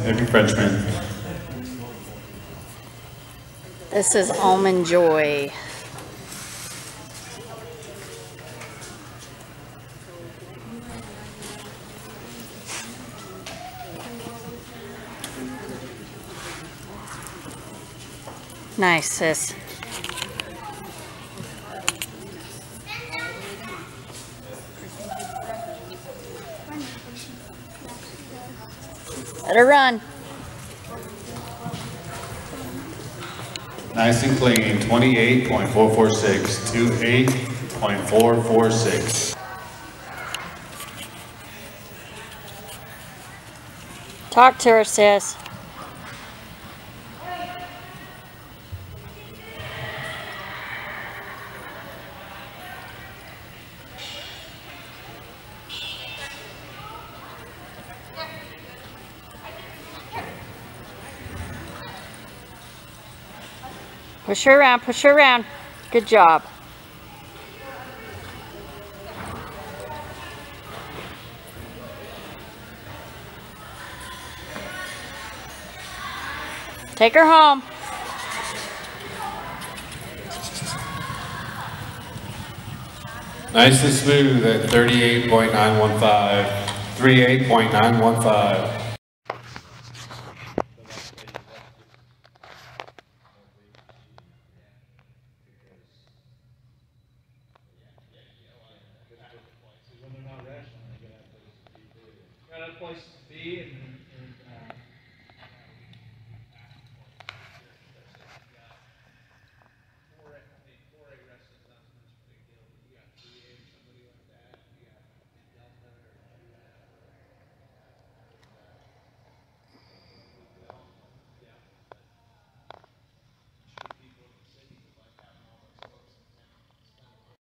every Frenchman. This is Almond Joy. Nice, sis. Let her run. Nice and clean, 28.446, 28.446. Talk to her, sis. Push her around, push her around. Good job. Take her home. Nice and smooth at 38.915, 38.915.